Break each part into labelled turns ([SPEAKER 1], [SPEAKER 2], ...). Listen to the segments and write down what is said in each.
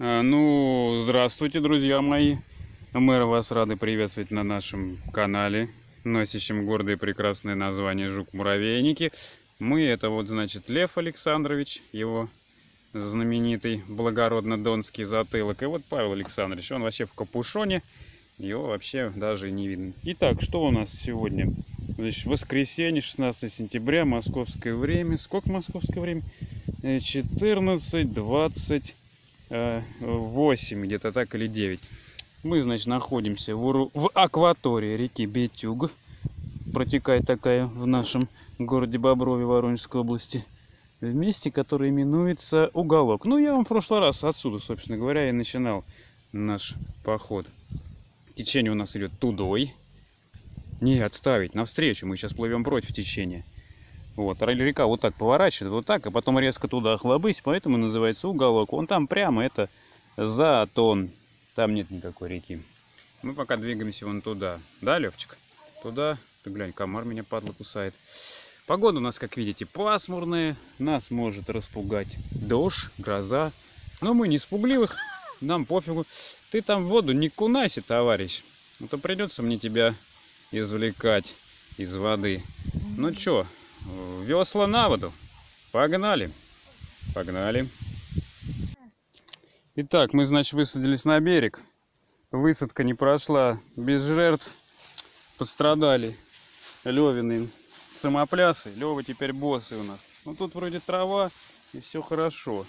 [SPEAKER 1] Ну, здравствуйте, друзья мои. Мы вас рады приветствовать на нашем канале, носящем гордое и прекрасное название «Жук-муравейники». Мы, это вот, значит, Лев Александрович, его знаменитый благородно-донский затылок. И вот Павел Александрович, он вообще в капюшоне, его вообще даже не видно. Итак, что у нас сегодня? Значит, воскресенье, 16 сентября, московское время. Сколько московское время? 14:28 где-то так, или 9. Мы, значит, находимся в акватории реки Бетюг. Протекает такая в нашем городе Боброве Воронежской области. В месте, которое именуется Уголок. Ну, я вам в прошлый раз отсюда, собственно говоря, и начинал наш поход. Течение у нас идет тудой. Не отставить, навстречу. Мы сейчас плывем против течения. Вот, река вот так поворачивает, вот так, а потом резко туда хлобысь, поэтому называется Уголок. Вон там прямо это Затон. Там нет никакой реки. Мы пока двигаемся вон туда. Да, Левчик? Туда. Ты глянь, комар меня, падла, кусает. Погода у нас, как видите, пасмурная. Нас может распугать дождь, гроза. Но мы не испугливых, нам пофигу. Ты там в воду не кунайся, товарищ. А то придется мне тебя извлекать из воды. Ну чё, весла на воду. Погнали. Погнали. Итак, мы, значит, высадились на берег. Высадка не прошла без жертв. Пострадали Левины самоплясы. Лева теперь боссы у нас. Ну тут вроде трава и все хорошо.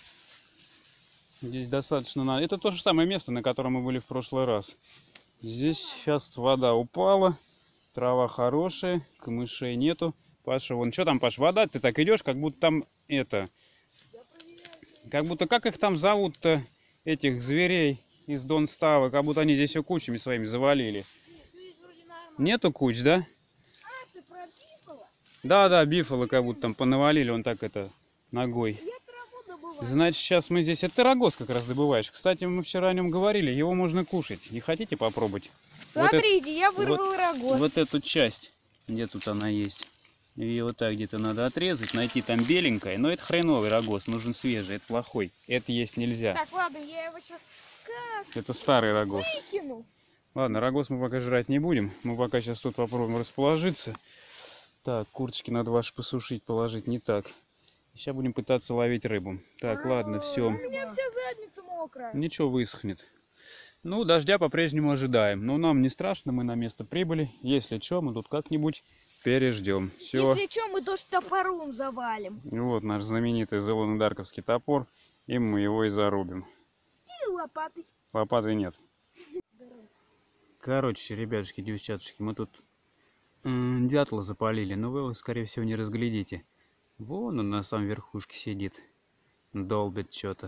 [SPEAKER 1] Здесь достаточно... Это то же самое место, на котором мы были в прошлый раз. Здесь сейчас вода упала. Трава хорошая, камышей нету. Паша, вон, что там, Паш, вода? Ты так идешь, как будто там это... Как будто, как их там зовут-то, этих зверей из Донстава? Как будто они здесь все кучами своими завалили. Нету куч, да? Да, бифала как будто там понавалили, он так это, ногой. Значит, сейчас мы здесь... Это рогоз как раз добываешь. Кстати, мы вчера о нем говорили, его можно кушать. Не хотите попробовать?
[SPEAKER 2] Смотрите,
[SPEAKER 1] вот
[SPEAKER 2] я вырвал рогоз.
[SPEAKER 1] Вот эту часть, где тут она есть. Ее вот так где-то надо отрезать, найти там беленькое. Но это хреновый рогоз, нужен свежий, это плохой. Это есть нельзя.
[SPEAKER 2] Так, ладно, я его сейчас как
[SPEAKER 1] Это старый рогоз.
[SPEAKER 2] выкину.
[SPEAKER 1] Ладно, рогоз мы пока жрать не будем. Мы пока сейчас тут попробуем расположиться. Так, курточки надо ваши посушить, положить не так. Сейчас будем пытаться ловить рыбу. Так, ладно, все.
[SPEAKER 2] У меня вся задница мокрая.
[SPEAKER 1] Ничего, высохнет. Ну, дождя по-прежнему ожидаем. Но нам не страшно, мы на место прибыли. Если что, мы тут как-нибудь переждем. Все.
[SPEAKER 2] Если что, мы тоже топором завалим.
[SPEAKER 1] Вот наш знаменитый зелено-дарковский топор. И мы его и зарубим.
[SPEAKER 2] И лопатой.
[SPEAKER 1] Лопаты нет. Короче, ребятушки, девчатушки, мы тут дятла запалили. Но вы его, скорее всего, не разглядите. Вон он на самом верхушке сидит. Долбит что-то.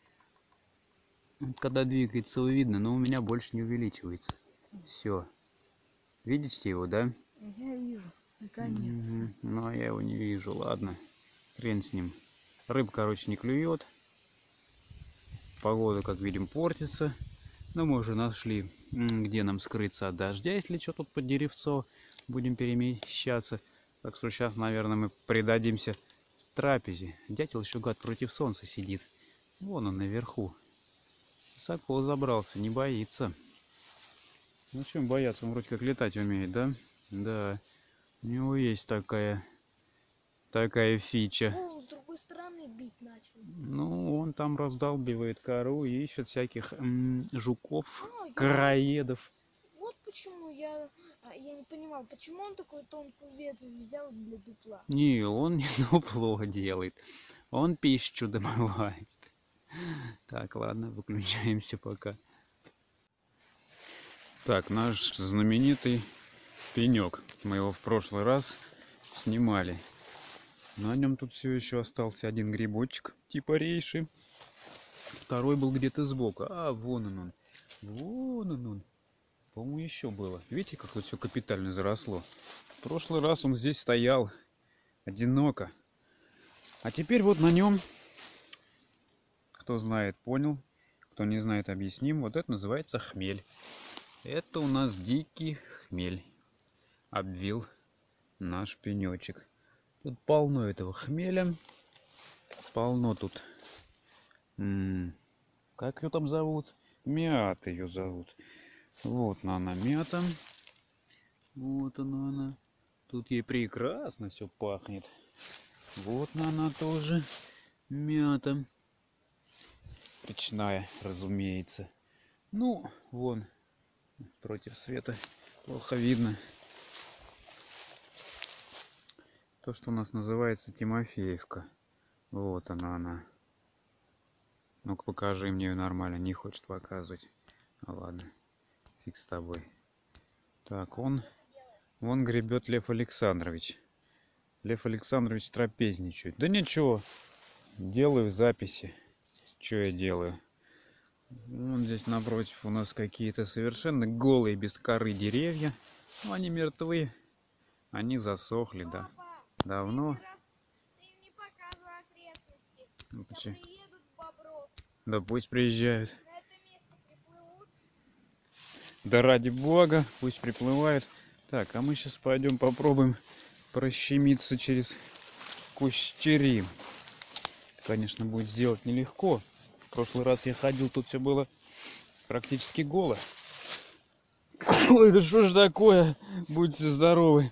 [SPEAKER 1] Когда двигается, его видно, но у меня больше не увеличивается. Все. Видите его, да?
[SPEAKER 2] Я вижу, наконец.
[SPEAKER 1] Ну, а я его не вижу. Ладно. Хрен с ним. Рыб, короче, не клюет. Погода, как видим, портится. Но мы уже нашли, где нам скрыться от дождя, если что тут под деревцо будем перемещаться. Так что сейчас, наверное, мы предадимся трапезе. Дятел еще, гад, против солнца сидит. Вон он наверху. Высоко забрался, не боится. Ну, чем бояться? Он вроде как летать умеет, да? Да. У него есть такая фича.
[SPEAKER 2] О, с другой стороны бить начал.
[SPEAKER 1] Ну, он там раздалбивает кору и ищет всяких жуков,
[SPEAKER 2] А,
[SPEAKER 1] короедов.
[SPEAKER 2] Вот почему я не понимал, почему он такую тонкую ветвь взял для дупла.
[SPEAKER 1] Не, он не дупло делает. Он пищу домывает. Так, ладно, выключаемся пока. Так, наш знаменитый пенек. Мы его в прошлый раз снимали. На нем тут все еще остался один грибочек, типа рейши. Второй был где-то сбоку. А, вон он. Вон он. По-моему, еще было. Видите, как тут все капитально заросло? В прошлый раз он здесь стоял одиноко. А теперь вот на нем, кто знает, понял. Кто не знает, объясним. Вот это называется хмель. Это у нас дикий хмель. Обвил наш пенечек. Тут полно этого хмеля. Полно тут Как ее там зовут? Мята ее зовут. Вот она, мята. Вот она. Тут ей прекрасно все пахнет. Вот она тоже. Мята. Речная, разумеется. Ну, вон, против света плохо видно. То, что у нас называется Тимофеевка. Вот она. Ну-ка покажи мне ее нормально. Не хочет показывать. Ну ладно, фиг с тобой. Так, вон гребет Лев Александрович. Лев Александрович трапезничает. Да ничего, делаю записи. Что я делаю? Вон здесь напротив у нас какие-то совершенно голые, без коры деревья. Ну, они мертвы. Они засохли, да. Давно. Ну, почему? Да пусть приезжают. Да ради бога, пусть приплывают. Так, а мы сейчас пойдем попробуем прощемиться через кущери. Конечно, будет сделать нелегко. В прошлый раз я ходил, тут все было практически голо. Ой, да что ж такое? Будьте здоровы.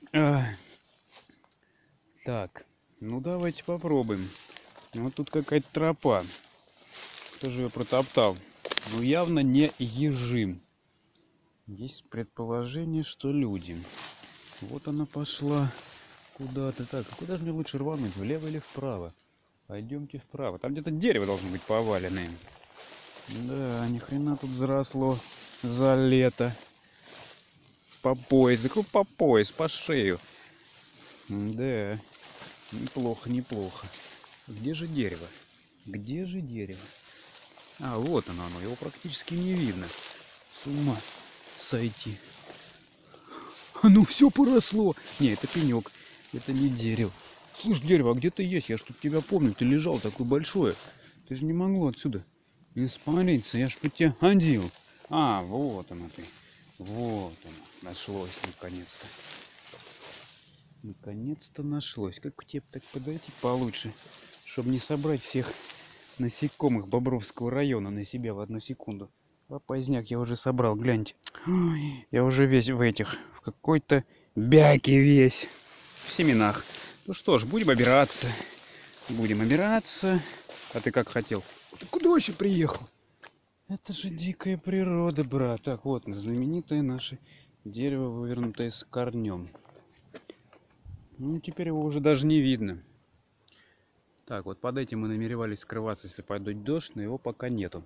[SPEAKER 1] Так, ну давайте попробуем. Вот тут какая-то тропа. Кто же ее протоптал? Ну явно не ежи. Есть предположение, что люди. Вот она пошла куда-то. Так, а куда же мне лучше рвануть? Влево или вправо? Пойдемте вправо. Там где-то дерево должно быть поваленное. Да, ни хрена тут заросло за лето. По пояс. По пояс, по шею. Да, неплохо, неплохо. Где же дерево? Где же дерево? А, вот оно, его практически не видно. С ума сойти. А ну все поросло. Не, это пенек, это не дерево. Слушай, дерево, а где ты есть? Я ж тут тебя помню, ты лежал такое большое. Ты же не могло отсюда не испариться, я ж по тебе ходил. А, вот оно ты. Вот оно, нашлось наконец-то. Наконец-то нашлось. Как к тебе так подойти получше, чтобы не собрать всех насекомых Бобровского района на себя в одну секунду. А поздняк я уже собрал, гляньте. Ой, я уже весь в этих, в какой-то бяке весь, в семенах. Ну что ж, будем обираться. Будем обираться. А ты как хотел? Ты куда вообще приехал? Это же дикая природа, брат. Так, вот знаменитое наше дерево, вывернутое с корнем. Ну, теперь его уже даже не видно. Так, вот под этим мы намеревались скрываться, если пойдет дождь, но его пока нету.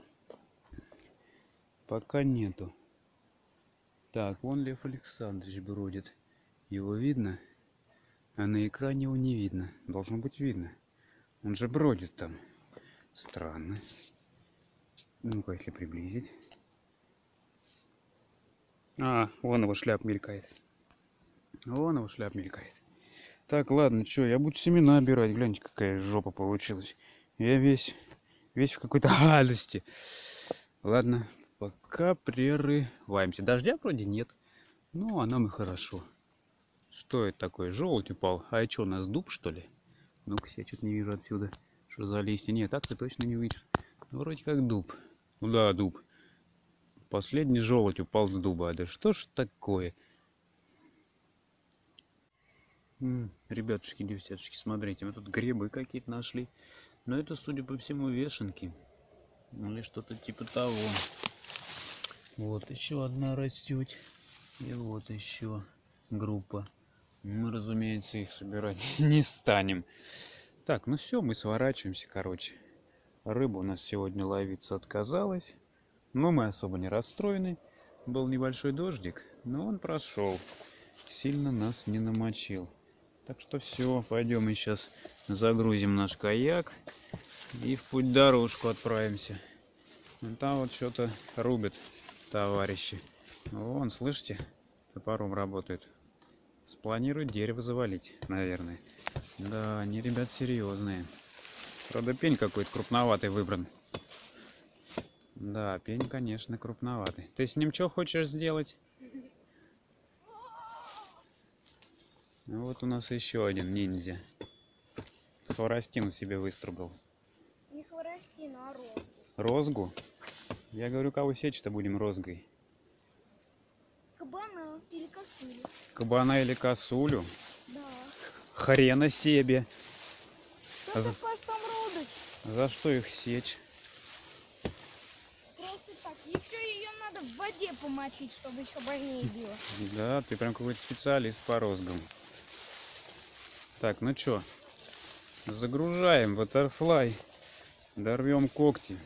[SPEAKER 1] Пока нету. Так, вон Лев Александрович бродит. Его видно? А на экране его не видно. Должно быть видно. Он же бродит там. Странно. Ну-ка, если приблизить. А, вон его шляп мелькает. Вон его шляп мелькает. Так, ладно, что, я буду семена обирать. Гляньте, какая жопа получилась. Я весь в какой-то гадости. Ладно, пока прерываемся. Дождя вроде нет. Ну, а нам и хорошо. Что это такое? Желудь упал. А это что, у нас дуб, что ли? Ну-ка, я что-то не вижу отсюда. Что за листья? Нет, так ты точно не увидишь. Вроде как дуб. Ну да, дуб. Последний желудь упал с дуба. Да что ж такое? Ребятушки, девчатушки, смотрите, мы тут грибы какие-то нашли. Но это, судя по всему, вешенки. Или что-то типа того. Вот еще одна растет. И вот еще группа. Мы, разумеется, их собирать не станем. Так, ну все, мы сворачиваемся, короче. Рыба у нас сегодня ловиться отказалась. Но мы особо не расстроены. Был небольшой дождик, но он прошел. Сильно нас не намочил. Так что все, пойдем мы сейчас загрузим наш каяк и в путь дорожку отправимся. Вон там вот что-то рубят товарищи. Вон, слышите, топором работают. Спланируют дерево завалить, наверное. Да, они, ребят, серьезные. Правда, пень какой-то крупноватый выбран. Да, пень, конечно, крупноватый. Ты с ним что хочешь сделать? Вот у нас еще один ниндзя. Хворостину себе выстругал.
[SPEAKER 2] Не хворостину, а розу.
[SPEAKER 1] розгу. Я говорю, кого сечь-то будем розгой?
[SPEAKER 2] Кабана или косулю.
[SPEAKER 1] Кабана или косулю?
[SPEAKER 2] Да.
[SPEAKER 1] Хрена себе.
[SPEAKER 2] Что такое там родыч?
[SPEAKER 1] За что их сечь?
[SPEAKER 2] Просто так. Еще ее надо в воде помочить, чтобы еще больнее было.
[SPEAKER 1] Да, ты прям какой-то специалист по розгам. Так, ну чё, загружаем Butterfly, дорвем когти.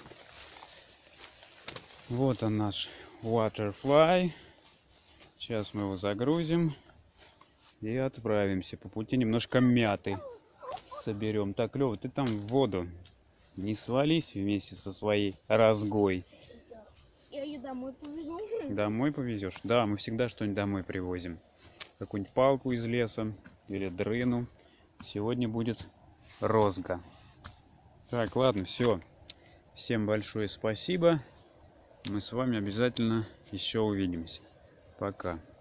[SPEAKER 1] Вот он наш Butterfly. Сейчас мы его загрузим и отправимся. По пути немножко мяты соберем. Так, Лёва, ты там в воду не свались вместе со своей розгой.
[SPEAKER 2] Я ее домой повезу.
[SPEAKER 1] Домой повезешь? Да, мы всегда что-нибудь домой привозим. Какую-нибудь палку из леса или дрыну. Сегодня будет розга. Так, ладно, все. Всем большое спасибо. Мы с вами обязательно еще увидимся. Пока.